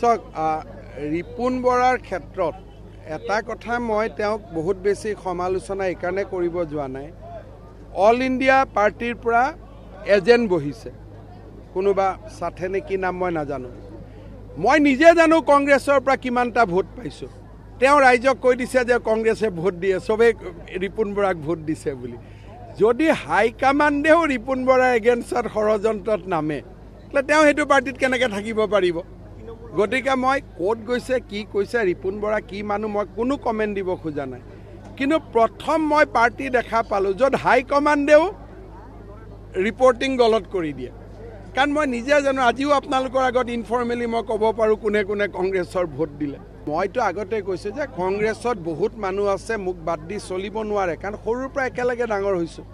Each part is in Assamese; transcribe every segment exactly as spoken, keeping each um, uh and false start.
চাওক ৰিপুণ বৰাৰ ক্ষেত্ৰত এটা কথা মই তেওঁক বহুত বেছি সমালোচনা এইকাৰণে কৰিব যোৱা নাই অল ইণ্ডিয়া পাৰ্টিৰ পৰা এজেণ্ট বহিছে কোনোবা সাথে নে কি নাম মই নাজানো মই নিজে জানো কংগ্ৰেছৰ পৰা কিমানটা ভোট পাইছোঁ তেওঁ ৰাইজক কৈ দিছে যে কংগ্ৰেছে ভোট দিয়ে চবেই ৰিপুণ বৰাক ভোট দিছে বুলি যদি হাইকমাণ্ডেও ৰিপুণ বৰাৰ এগেইনষ্টত ষড়যন্ত্ৰত নামে তাহলে তেওঁ সেইটো পাৰ্টিত কেনেকৈ থাকিব পাৰিব গতিকে মই ক'ত গৈছে কি কৈছে ৰিপুণ বৰা কি মানুহ মই কোনো কমেণ্ট দিব খোজা নাই কিন্তু প্ৰথম মই পাৰ্টি দেখা পালোঁ য'ত হাইকমাণ্ডেও ৰিপৰ্টিং গলত কৰি দিয়ে কাৰণ মই নিজে জানো আজিও আপোনালোকৰ আগত ইনফৰ্মেলি মই ক'ব পাৰোঁ কোনে কোনে কংগ্ৰেছৰ ভোট দিলে মইতো আগতে কৈছোঁ যে কংগ্ৰেছত বহুত মানুহ আছে মোক বাদ দি চলিব নোৱাৰে কাৰণ সৰুৰ পৰা একেলগে ডাঙৰ হৈছোঁ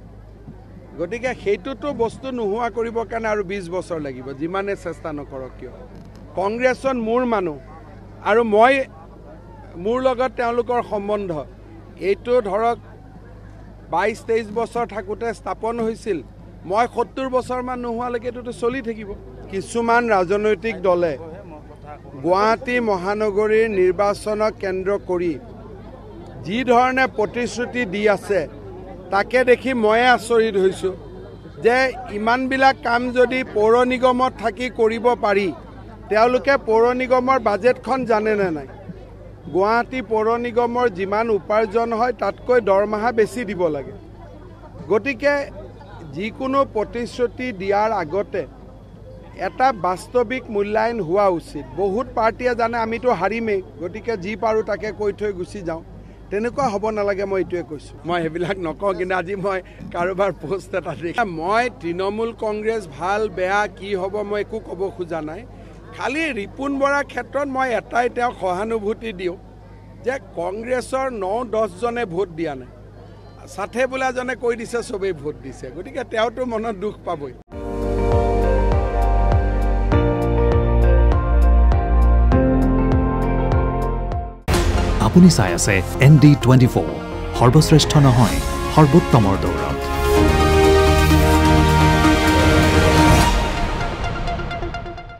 গতিকে সেইটোতো বস্তু নোহোৱা কৰিবৰ কাৰণে আৰু বিছ বছৰ লাগিব যিমানে চেষ্টা নকৰক কিয় কংগ্ৰেছত মোৰ মানুহ আৰু মই মোৰ লগত তেওঁলোকৰ সম্বন্ধ এইটো ধৰক বাইছ তেইছ বছৰ থাকোঁতে স্থাপন হৈছিল মই সত্তৰ বছৰমান নোহোৱালৈকে এইটোতো চলি থাকিব কিছুমান ৰাজনৈতিক দলে গুৱাহাটী মহানগৰীৰ নিৰ্বাচনক কেন্দ্ৰ কৰি যি ধৰণে প্ৰতিশ্ৰুতি দি আছে তাকে দেখি ময়ে আচৰিত হৈছোঁ যে ইমানবিলাক কাম যদি পৌৰ নিগমত থাকি কৰিব পাৰি তেওঁলোকে পৌৰ নিগমৰ বাজেটখন জানেনে নাই গুৱাহাটী পৌৰ নিগমৰ যিমান উপাৰ্জন হয় তাতকৈ দৰমহা বেছি দিব লাগে গতিকে যিকোনো প্ৰতিশ্ৰুতি দিয়াৰ আগতে এটা বাস্তৱিক মূল্যায়ন হোৱা উচিত বহুত পাৰ্টিয়ে জানে আমিতো হাৰিমেই গতিকে যি পাৰোঁ তাকে কৈ থৈ গুচি যাওঁ তেনেকুৱা হ'ব নালাগে মই এইটোৱে কৈছোঁ মই সেইবিলাক নকওঁ কিন্তু আজি মই কাৰোবাৰ পোষ্ট এটা দেখি মই তৃণমূল কংগ্ৰেছ ভাল বেয়া কি হ'ব মই একো ক'ব খোজা নাই খালি ৰিপুণ বৰাৰ ক্ষেত্ৰত মই এটাই তেওঁক সহানুভূতি দিওঁ যে কংগ্ৰেছৰ ন দহজনে ভোট দিয়া নাই সাথে বোলাজনে কৈ দিছে চবেই ভোট দিছে গতিকে তেওঁতো মনত দুখ পাবই আপুনি চাই আছে এন ডি টুৱেণ্টি ফ'ৰ সৰ্বশ্ৰেষ্ঠ নহয় সৰ্বোত্তমৰ দৌৰ